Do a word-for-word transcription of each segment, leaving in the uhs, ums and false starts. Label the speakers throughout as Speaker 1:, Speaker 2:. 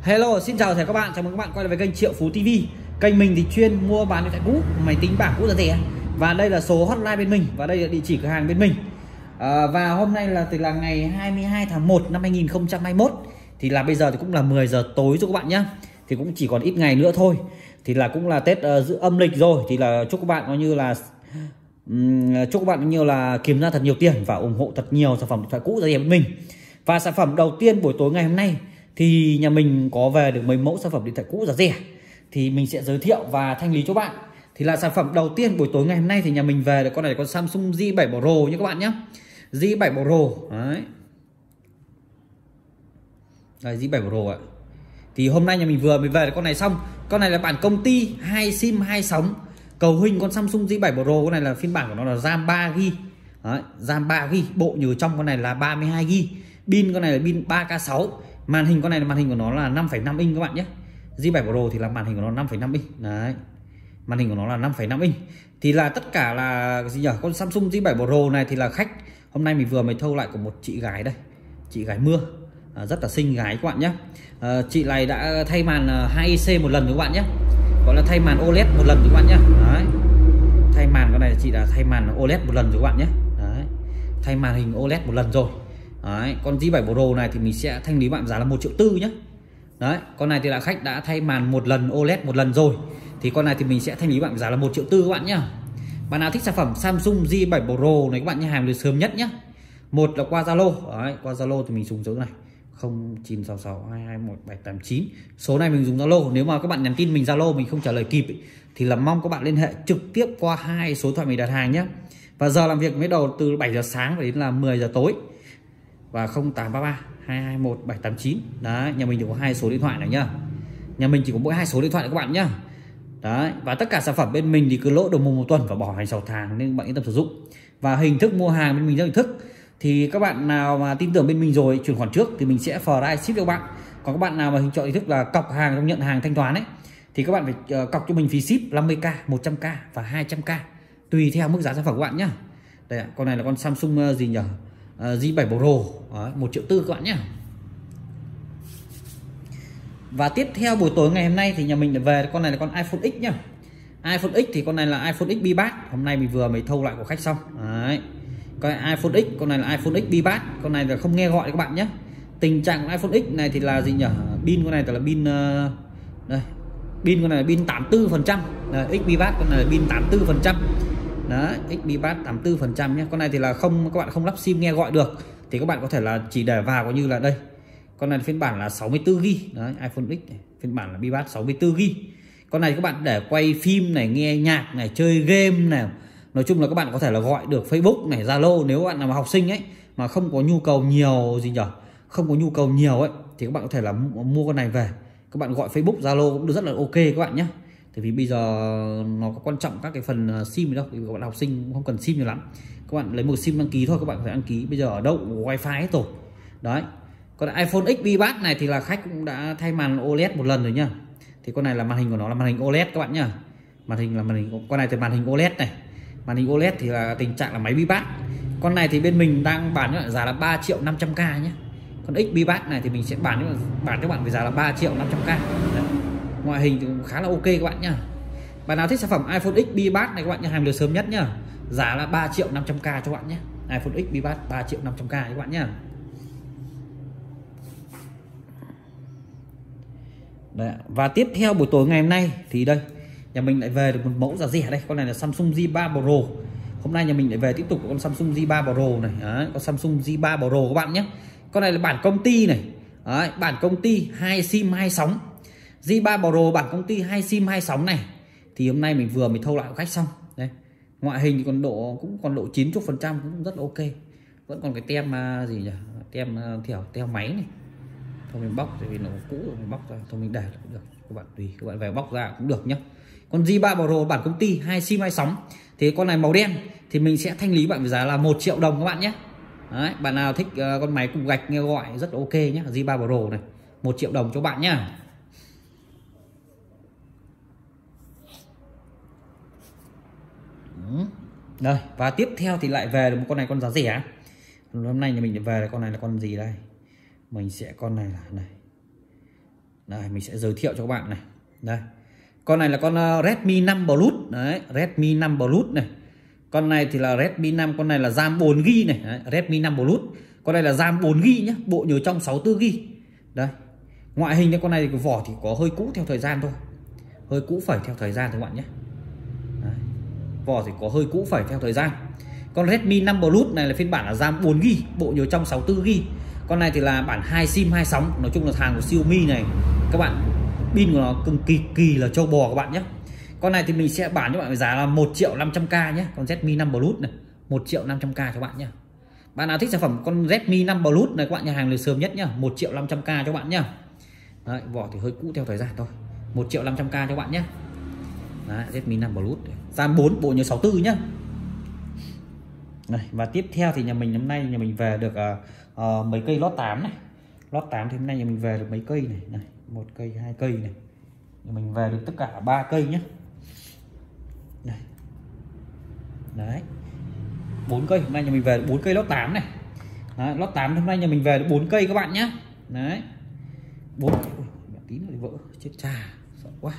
Speaker 1: Hello, xin chào tất cả các bạn, chào mừng các bạn quay lại với kênh Triệu Phú ti vi. Kênh mình thì chuyên mua bán điện thoại cũ, máy tính bảng cũ giá rẻ. Và đây là số hotline bên mình và đây là địa chỉ cửa hàng bên mình. À, và hôm nay là từ là ngày hai mươi hai tháng một năm hai nghìn không trăm hai mươi mốt. Thì là bây giờ thì cũng là mười giờ tối rồi các bạn nhé. Thì cũng chỉ còn ít ngày nữa thôi. Thì là cũng là Tết uh, giữ âm lịch rồi. Thì là chúc các bạn coi như là um, chúc các bạn như là kiếm ra thật nhiều tiền và ủng hộ thật nhiều sản phẩm điện thoại cũ giá rẻ bên mình. Và sản phẩm đầu tiên buổi tối ngày hôm nay thì nhà mình có về được mấy mẫu sản phẩm điện thoại cũ giá rẻ thì mình sẽ giới thiệu và thanh lý cho bạn. Thì là sản phẩm đầu tiên buổi tối ngày hôm nay thì nhà mình về được con này là con Samsung J bảy Pro nhé các bạn nhé. J bảy Pro đấy. Đây, J bảy Pro ạ. Thì hôm nay nhà mình vừa mới về được con này xong. Con này là bản công ty, hai sim hai sóng. Cầu hình con Samsung J bảy Pro, con này là phiên bản của nó là RAM ba gi ga bai. Đấy, RAM ba gi ga bai, bộ nhớ trong con này là ba mươi hai gi ga bai. Pin con này là pin ba K sáu. Màn hình con này là màn hình của nó là năm phẩy năm inch các bạn nhé. J bảy Pro thì là màn hình của nó năm phẩy năm inch. Đấy. Màn hình của nó là năm phẩy năm inch. Thì là tất cả là gì nhỉ? Con Samsung J bảy Pro này thì là khách hôm nay mình vừa mới thâu lại của một chị gái đây. Chị gái mưa. À, rất là xinh gái các bạn nhé. À, chị này đã thay màn hai i xê một lần các bạn nhé. Gọi là thay màn ô led một lần các bạn nhé. Đấy. Thay màn con này chị đã thay màn ô led một lần rồi các bạn nhé. Đấy. Thay màn hình ô led một lần rồi. Đấy, con J bảy Pro này thì mình sẽ thanh lý bạn giá là một triệu tư nhé. Đấy, con này thì là khách đã thay màn một lần ô led một lần rồi. Thì con này thì mình sẽ thanh lý bạn giá là một triệu tư các bạn nhá. Bạn nào thích sản phẩm Samsung J bảy Pro này các bạn nhé, hàng được sớm nhất nhé. Một là qua Zalo, đấy, qua Zalo thì mình dùng số này không chín sáu sáu hai hai một bảy tám chín. Số này mình dùng Zalo, nếu mà các bạn nhắn tin mình Zalo mình không trả lời kịp ấy, thì là mong các bạn liên hệ trực tiếp qua hai số điện thoại mình đặt hàng nhé. Và giờ làm việc mới đầu từ bảy giờ sáng đến là mười giờ tối. Và không tám ba ba hai hai một bảy tám chín. Đấy, nhà mình chỉ có hai số điện thoại này nhá. Nhà mình chỉ có mỗi hai số điện thoại các bạn nhá. Đấy, và tất cả sản phẩm bên mình thì cứ lỗ đầu mùng một tuần và bảo hành sáu tháng nên bạn yên tâm sử dụng. Và hình thức mua hàng bên mình rất hình thức. Thì các bạn nào mà tin tưởng bên mình rồi chuyển khoản trước thì mình sẽ file ship cho các bạn. Còn các bạn nào mà hình chọn hình thức là cọc hàng trong nhận hàng thanh toán ấy thì các bạn phải uh, cọc cho mình phí ship năm mươi k, một trăm k và hai trăm k tùy theo mức giá sản phẩm các bạn nhá. Đây, con này là con Samsung uh, gì nhỉ? Uh, J bảy Pro. Đấy, một triệu tư các bạn nhé. Và tiếp theo buổi tối ngày hôm nay thì nhà mình lại về con này là con iPhone X nhá. iPhone X thì con này là iPhone X bi-bát. Hôm nay mình vừa mới thâu lại của khách xong. Đấy. Con iPhone X, con này là iPhone X bi-bát. Con này là không nghe gọi các bạn nhé. Tình trạng của iPhone X này thì là gì nhỉ? Pin con này là pin uh, đây. Pin con này là pin tám mươi tư phần trăm. X bi-bát con này là pin tám mươi tư phần trăm. Đấy, X bi-bát tám mươi tư phần trăm nhé. Con này thì là không, các bạn không lắp sim nghe gọi được thì các bạn có thể là chỉ để vào coi như là đây. Con này phiên bản là sáu mươi tư gi ga bai. Đấy, iPhone X này, phiên bản là bi-bát sáu mươi tư gi ga bai. Con này các bạn để quay phim này, nghe nhạc này, chơi game này. Nói chung là các bạn có thể là gọi được Facebook này, Zalo. Nếu bạn là học sinh ấy mà không có nhu cầu nhiều gì nhỉ? Không có nhu cầu nhiều ấy thì các bạn có thể là mua con này về. Các bạn gọi Facebook, Zalo cũng được rất là ok các bạn nhé. Tại vì bây giờ nó có quan trọng các cái phần sim đâu, thì các bạn học sinh cũng không cần sim nhiều lắm. Các bạn lấy một sim đăng ký thôi, các bạn phải đăng ký. Bây giờ ở đâu cũng có wifi hết rồi. Đấy. Còn iPhone X bi-bát này thì là khách cũng đã thay màn ô led một lần rồi nhá. Thì con này là màn hình của nó là màn hình ô led các bạn nhá. Màn hình là màn hình, con này thì màn hình ô led này. Màn hình ô led thì là tình trạng là máy bi-bát. Con này thì bên mình đang bán giá là ba triệu năm trăm k nhé. Còn X bi-bát này thì mình sẽ bán bán các bạn với giá là ba triệu năm trăm k. Đấy. Ngoại hình thì cũng khá là ok các bạn nhá. Bạn nào thích sản phẩm iPhone X bi-bát này các bạn nhá, hàng được sớm nhất nhá. Giá là ba triệu năm trăm k cho các bạn nhé. iPhone X bi-bát ba triệu năm trăm k các bạn nhá. Đấy. Và tiếp theo buổi tối ngày hôm nay thì đây nhà mình lại về được một mẫu giá rẻ đây. Con này là Samsung J ba Pro. Hôm nay nhà mình lại về tiếp tục con Samsung J ba Pro này. Đấy, con Samsung J ba Pro các bạn nhé. Con này là bản công ty này. Đấy, bản công ty hai sim hai sóng. J ba Pro bản công ty hai sim hai sóng này. Thì hôm nay mình vừa mới thâu lại của khách xong. Đây. Ngoại hình thì còn độ cũng còn độ chín mươi phần trăm cũng rất ok. Vẫn còn cái tem uh, gì nhỉ? Tem uh, theo theo máy này. Thôi mình bóc tại vì nó cũ rồi mình bóc ra, thôi mình để được. Các bạn tùy, các bạn về bóc ra cũng được nhá. Con J ba Pro bản công ty hai sim hai sóng. Thì con này màu đen thì mình sẽ thanh lý bạn với giá là một triệu đồng các bạn nhé. Đấy, bạn nào thích uh, con máy cục gạch nghe gọi rất ok nhé. J ba Pro này, một triệu đồng cho bạn nhá. Đây, và tiếp theo thì lại về được một con này, con giá rẻ. Hôm nay nhà mình về là con này là con gì đây? Mình sẽ con này là này. Đây mình sẽ giới thiệu cho các bạn này. Đây. Con này là con Redmi năm Plus đấy, Redmi năm Plus này. Con này thì là Redmi năm, con này là RAM bốn gi-ga-bai này, đấy, Redmi năm Plus. Con này là RAM bốn gi-ga-bai nhé, bộ nhớ trong sáu mươi tư gi-ga-bai. Đây. Ngoại hình con này thì vỏ thì có hơi cũ theo thời gian thôi. Hơi cũ phẩy theo thời gian các bạn nhé. Đấy. Vỏ thì có hơi cũ phẩy theo thời gian. Con Redmi năm Plus này là phiên bản là RAM bốn gi-ga-bai, bộ nhớ trong sáu mươi tư gi-ga-bai. Con này thì là bản hai sim hai sóng, nói chung là hàng của Xiaomi này các bạn, pin của nó cực kỳ kỳ là trâu bò các bạn nhé. Con này thì mình sẽ bán cho bạn với giá là một triệu năm trăm k nhé, con Redmi năm Plus này, một triệu năm trăm k cho bạn nhé. Bạn nào thích sản phẩm con Redmi năm Plus này các bạn nhà hàng lời sớm nhất nhá, một triệu năm trăm k cho bạn nhá. Đấy, vỏ thì hơi cũ theo thời gian thôi, một triệu năm trăm k cho bạn nhé. Đấy, Redmi năm Plus, RAM bốn, bộ nhớ sáu mươi tư nhá. Này, và tiếp theo thì nhà mình hôm nay nhà mình về được uh, uh, mấy cây lót tám này. Lót tám thì hôm nay nhà mình về được mấy cây này, này, một cây, hai cây này. Nhà mình về được tất cả ba cây nhé. Đây. Đấy. bốn cây, hôm nay nhà mình về được bốn cây lót tám này. Đấy, lót tám hôm nay nhà mình về được bốn cây các bạn nhé. Đấy. bốn cây. Ui, tí nữa thì vỡ, chết cha, sợ quá.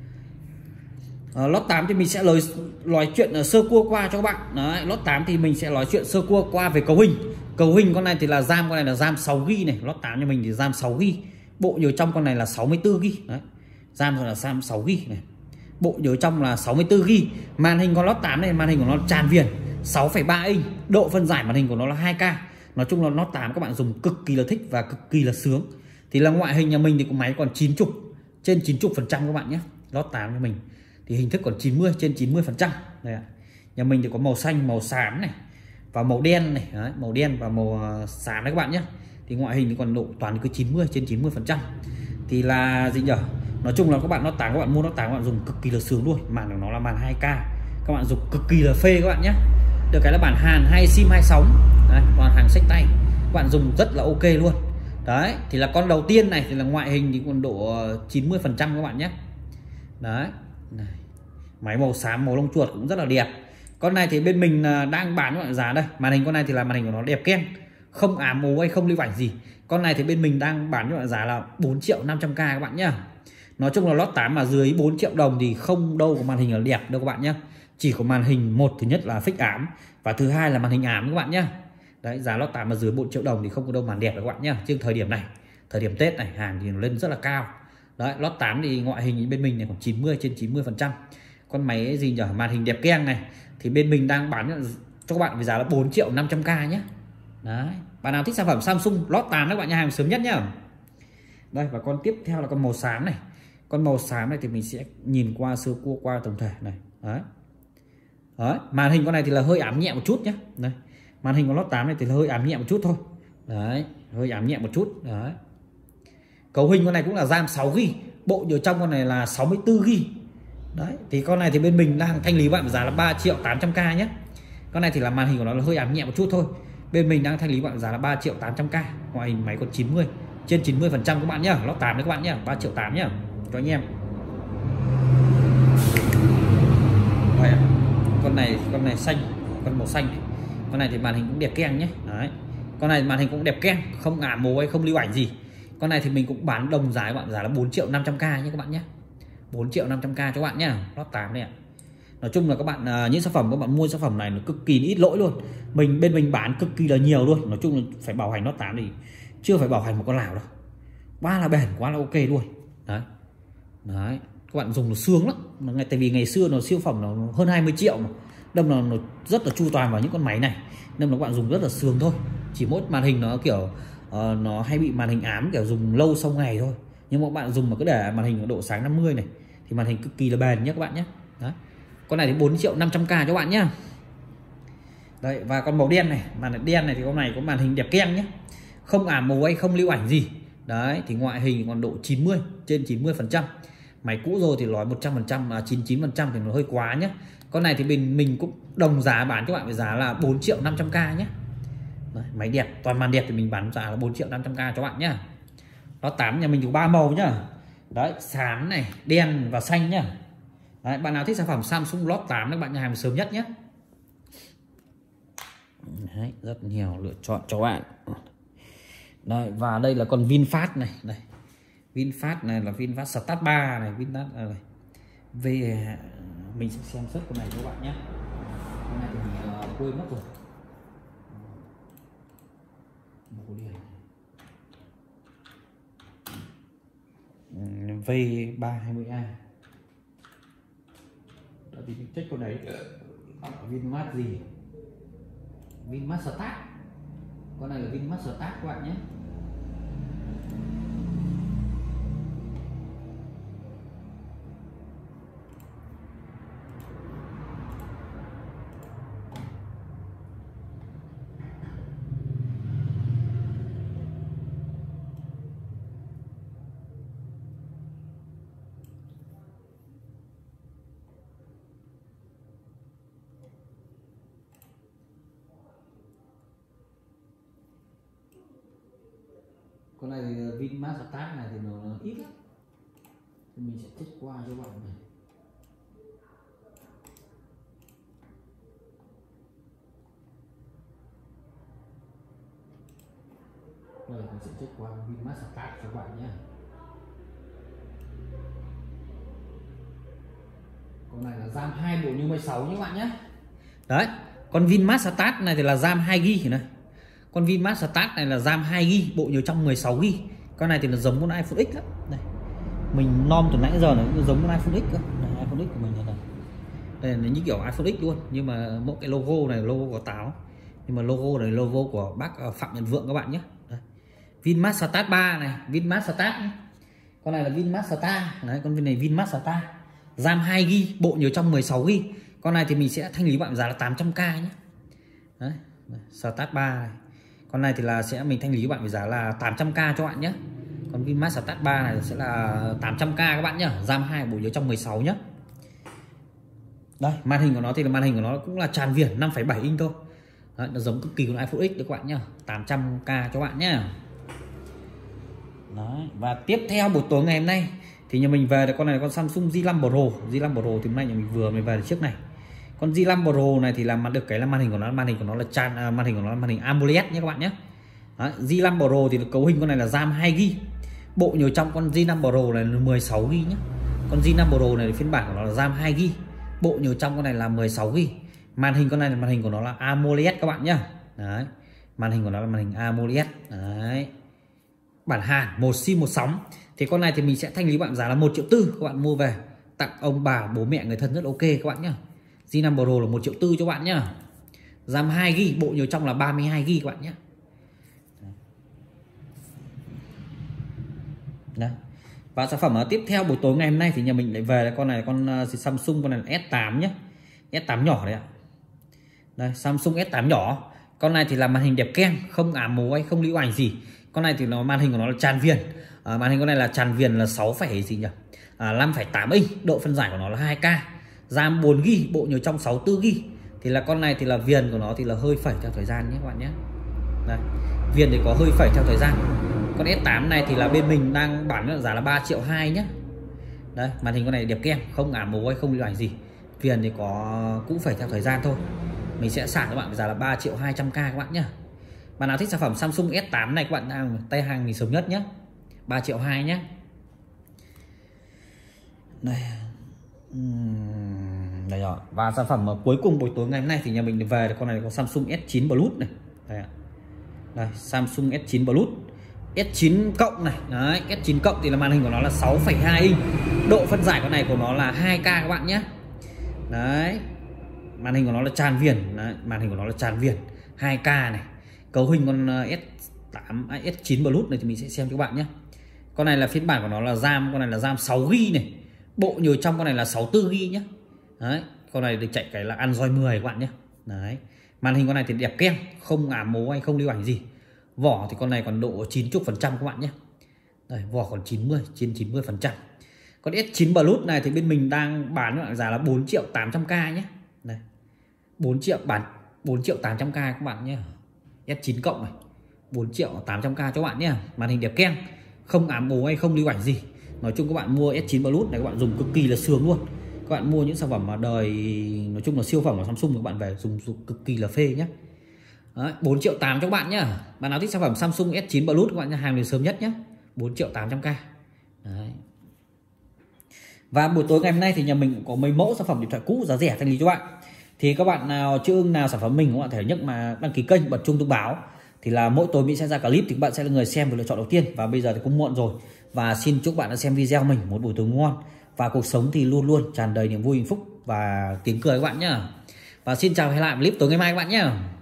Speaker 1: Uh, lót tám thì mình sẽ lời nói chuyện uh, sơ cua qua cho các bạn. Đấy, lót tám thì mình sẽ nói chuyện sơ cua qua về cấu hình. Cấu hình con này thì là RAM, con này là RAM sáu gi-ga-bai này, lót tám cho mình thì RAM sáu gi-ga-bai. Bộ nhớ trong con này là sáu mươi tư gi-ga-bai. Đấy. RAM rồi là RAM sáu gi-ga-bai này. Bộ nhớ trong là sáu mươi tư gi-ga-bai. Màn hình con lót tám này, màn hình của nó tràn viền sáu phẩy ba inch, độ phân giải màn hình của nó là hai K. Nói chung là lót tám các bạn dùng cực kỳ là thích và cực kỳ là sướng. Thì là ngoại hình nhà mình thì có máy còn chín mươi, trên chín mươi phần trăm các bạn nhé. Lót tám cho mình thì hình thức còn chín mươi, trên chín mươi phần trăm. Đây ạ. Nhà mình thì có màu xanh, màu xám này và màu đen này. Đấy, màu đen và màu xám đấy các bạn nhé. Thì ngoại hình thì còn độ toàn cứ chín mươi, trên chín mươi phần trăm. Thì là gì nhỉ? Nói chung là các bạn lót tám, các bạn mua lót tám các bạn dùng cực kỳ là sướng luôn. Màn của nó là màn hai K, các bạn dùng cực kỳ là phê các bạn nhé. Được cái là bản Hàn hai sim hai sóng. Đấy, toàn hàng xách tay, các bạn dùng rất là ok luôn. Đấy, thì là con đầu tiên này thì là ngoại hình thì còn độ chín mươi phần trăm các bạn nhé. Đấy. Này. Máy màu xám, màu lông chuột cũng rất là đẹp. Con này thì bên mình đang bán với giá đây. Màn hình con này thì là màn hình của nó đẹp keng, không ám ố hay không lưu ảnh gì. Con này thì bên mình đang bán với giá là bốn triệu năm trăm k các bạn nhá. Nói chung là lót tám mà dưới bốn triệu đồng thì không đâu có màn hình là đẹp đâu các bạn nhé. Chỉ có màn hình, một thứ nhất là fix ám và thứ hai là màn hình ám các bạn nhé. Đấy, giá lót tám mà dưới bốn triệu đồng thì không có đâu màn đẹp đâu các bạn nhé. Chứ thời điểm này, thời điểm Tết này, hàng thì nó lên rất là cao. Đấy, lót tám thì ngoại hình bên mình này khoảng chín mươi, trên chín mươi phần trăm. Con máy gì nhỉ, màn hình đẹp keng này thì bên mình đang bán cho các bạn với giá là bốn triệu năm trăm k nhé. Đấy, bạn nào thích sản phẩm Samsung lót tám các bạn nhà hàng sớm nhất nhá. Đây, và con tiếp theo là con màu xám này. Con màu xám này thì mình sẽ nhìn qua sơ cua qua tổng thể này. Đấy. Đấy, màn hình con này thì là hơi ám nhẹ một chút nhé. Đây, màn hình con lót tám này thì là hơi ám nhẹ một chút thôi. Đấy, hơi ám nhẹ một chút. Đấy. Cấu hình con này cũng là RAM sáu gi-ga-bai, bộ nhớ trong con này là sáu mươi tư gi-ga-bai. Đấy, thì con này thì bên mình đang thanh lý bạn giá là ba triệu tám trăm k nhé. Con này thì là màn hình của nó là hơi ám nhẹ một chút thôi. Bên mình đang thanh lý bạn giá là ba triệu tám trăm k, ngoại hình máy còn chín mươi, trên chín mươi phần trăm các bạn nhá. Lót tám đấy các bạn nhá, ba triệu tám nhá cho anh em. Đây, con này con này xanh, con màu xanh này. Con này thì màn hình cũng đẹp keng nhé. Đấy. Con này màn hình cũng đẹp keng, không ảm mồ hay không lưu ảnh gì. Con này thì mình cũng bán đồng giá bạn giá là bốn triệu năm trăm k nhé các bạn nhé. bốn triệu năm trăm k cho các bạn nhá, lót tám này ạ. Nói chung là các bạn uh, những sản phẩm các bạn mua sản phẩm này nó cực kỳ ít lỗi luôn. Mình bên mình bán cực kỳ là nhiều luôn. Nói chung là phải bảo hành lót tám thì chưa phải bảo hành một con nào đâu. Quá là bền, quá là ok luôn. Đấy. Đấy, các bạn dùng nó sướng lắm. Tại vì ngày xưa nó siêu phẩm nó hơn hai mươi triệu mà. Đâm là nó rất là chu toàn vào những con máy này. Nên là các bạn dùng rất là sướng thôi. Chỉ mỗi màn hình nó kiểu uh, nó hay bị màn hình ám, kiểu dùng lâu sau ngày thôi. Nhưng mà các bạn dùng mà cứ để màn hình độ sáng năm mươi này thì màn hình cực kỳ là bền nhé các bạn nhé. Đấy. Con này thì bốn triệu năm trăm k cho các bạn nhé. Đấy, và con màu đen này, màn đen này thì con này có màn hình đẹp keng nhé, không ảm màu hay không lưu ảnh gì. Đấy, thì ngoại hình còn độ chín mươi, trên chín mươi phần trăm. Máy cũ rồi thì nói một trăm phần trăm, mà chín mươi chín phần trăm thì nó hơi quá nhé. Con này thì mình mình cũng đồng giá bán cho bạn với giá là bốn triệu năm trăm k nhé. Đấy, máy đẹp, toàn màn đẹp thì mình bán giá là bốn triệu năm trăm k cho bạn nhá. Lót tám nhà mình có ba màu nhá. Đấy, xám này, đen và xanh nhá. Đấy, bạn nào thích sản phẩm Samsung lót tám các bạn nhà hàng sớm nhất nhé. Đấy, rất nhiều lựa chọn cho bạn. Đây, và đây là con VinFast này, đây. VinFast này là VinFast Start ba này, VinFast này. Về mình sẽ xem xét con này các bạn nhé. Con này thì mình uh, quên mất rồi. V ba hai mươi A. Đã thì mình check con này VinMast gì? VinMast Start. Con này là VinMast Start các bạn nhé. Con này thì VinMast Start này thì nó ít lắm, thì mình sẽ check qua cho bạn này. Rồi mình sẽ check qua VinMast Start cho bạn nhé. Con này là RAM hai bộ nhớ mười sáu nhé các bạn nhé. Đấy, con VinMast Start này thì là RAM hai gi bi này. Con VinMast Start này là RAM hai gi bi, bộ nhớ trong mười sáu gi bi. Con này thì nó giống con iPhone X lắm. Đây. Mình nom từ nãy giờ nó giống con iPhone X cơ. Này, iPhone X của mình này. Đây là như kiểu iPhone X luôn, nhưng mà mỗi cái logo này logo của táo. Nhưng mà logo này logo của bác Phạm Nhật Vượng các bạn nhé. Đây. VinMast Start ba này, VinMast Start. Này. Con này là VinMast Start. Đấy, con này VinMast Start. RAM hai gi bi, bộ nhớ trong mười sáu gi bi. Con này thì mình sẽ thanh lý bạn giá là tám trăm k nhé. Đấy, Start ba này. Con này thì là sẽ mình thanh lý các bạn với giá là tám trăm k cho bạn nhé. Còn VinMast Start ba này sẽ là tám trăm k các bạn nhé. RAM hai bộ nhớ trong mười sáu nhé. Đây, màn hình của nó thì là màn hình của nó cũng là tràn viền năm phẩy bảy inch thôi. Đấy, nó giống cực kỳ con iPhone X đấy các bạn nhé. tám trăm k cho bạn nhé. Đấy, và tiếp theo buổi tối ngày hôm nay thì nhà mình về được con này là con Samsung J năm Pro. J năm Pro thì hôm nay nhà mình vừa mới về được chiếc này. Con J năm Pro này thì làm được cái là màn hình của nó màn hình của nó là tràn à, màn hình của nó là màn hình AMOLED nhé các bạn nhé. Đấy, J năm Pro thì cấu hình con này là RAM hai gi bi, bộ nhớ trong con J năm Pro này là mười sáu gi bi nhé. Con J năm Pro này phiên bản của nó là RAM hai gi bi, bộ nhớ trong con này là mười sáu gi bi. Màn hình con này là màn hình của nó là AMOLED các bạn nhé. Đấy, màn hình của nó là màn hình AMOLED. Đấy, bản Hàn một sim một sóng. Thì con này thì mình sẽ thanh lý bạn giá là một triệu tư, các bạn mua về tặng ông bà bố mẹ người thân rất ok các bạn nhé. J năm Pro là một triệu tư cho bạn nhá. RAM hai gi bi, bộ nhớ trong là ba mươi hai gi bi các bạn nhé. Đấy. Và sản phẩm tiếp theo buổi tối ngày hôm nay thì nhà mình lại về là con này là con Samsung, con này là S tám nhé. S tám nhỏ đấy ạ. Đây, Samsung S tám nhỏ. Con này thì là màn hình đẹp keng, không ám mố hay không lưu ảnh gì. Con này thì nó màn hình của nó là tràn viền. À, màn hình con này là tràn viền là sáu phẩy gì nhỉ? À, năm phẩy tám inch, độ phân giải của nó là hai K. RAM bốn gi bi, bộ nhớ trong sáu mươi tư gi bi. Thì là con này thì là viền của nó thì là hơi phẩy theo thời gian nhé các bạn nhé. Đây, viền thì có hơi phẩy theo thời gian. Con S tám này thì là bên mình đang bán giá là ba triệu hai nhé. Đây, màn hình con này đẹp keng, không ám mố hay không lưu ảnh gì. Viền thì có cũng phải theo thời gian thôi. Mình sẽ xả các bạn với giá là ba triệu hai trăm k các bạn nhé. Bạn nào thích sản phẩm Samsung S tám này các bạn đang tay hàng mình sớm nhất nhé. ba triệu hai nhé. Đây. Đây rồi. Và sản phẩm cuối cùng buổi tối ngày hôm nay thì nhà mình về con này có Samsung S chín Plus này. Đây ạ. Đây, Samsung S chín Plus. S chín cộng này. Đấy, S chín cộng thì là màn hình của nó là sáu phẩy hai inch. Độ phân giải con này của nó là hai K các bạn nhé. Đấy. Màn hình của nó là tràn viền. Đấy, màn hình của nó là tràn viền hai K này. Cấu hình con S tám à, S chín Plus này thì mình sẽ xem cho các bạn nhé. Con này là phiên bản của nó là RAM, con này là RAM sáu gi bi này. Bộ nhớ trong con này là sáu mươi tư gi bi nhé. Đấy, con này được chạy cái là Android mười các bạn nhé. Đấy. Màn hình con này thì đẹp keng, không ám mố hay không lưu ảnh gì. Vỏ thì con này còn độ chín mươi phần trăm các bạn nhé. Đây, vỏ còn chín mươi, trên chín mươi phần trăm. Con S chín Plus này thì bên mình đang bán giá là bốn triệu tám trăm k nhé. Đây. bốn triệu bán bốn triệu tám trăm k các bạn nhé. S chín cộng này. bốn triệu tám trăm k cho các bạn nhé. Màn hình đẹp keng, không ám mố hay không lưu ảnh gì. Nói chung các bạn mua S chín Plus này các bạn dùng cực kỳ là sướng luôn. Các bạn mua những sản phẩm mà đời nói chung là siêu phẩm của Samsung các bạn về dùng, dùng cực kỳ là phê nhé. Đấy, bốn triệu tám cho các bạn nhé. Bạn nào thích sản phẩm Samsung S chín Plus các bạn nhé, hàng đến sớm nhất nhé. bốn triệu tám trăm k. Đấy. Và buổi tối ngày hôm nay thì nhà mình cũng có mấy mẫu sản phẩm điện thoại cũ giá rẻ thanh lý cho bạn. Thì các bạn nào chưa ưng nào sản phẩm mình cũng có thể nhấc mà đăng ký kênh, bật chuông thông báo, thì là mỗi tối mình sẽ ra clip thì các bạn sẽ là người xem và lựa chọn đầu tiên. Và bây giờ thì cũng muộn rồi, và xin chúc bạn đã xem video mình một buổi tối ngon, và cuộc sống thì luôn luôn tràn đầy niềm vui, hạnh phúc và tiếng cười các bạn nhá. Và xin chào, hẹn lại clip tối ngày mai các bạn nhé.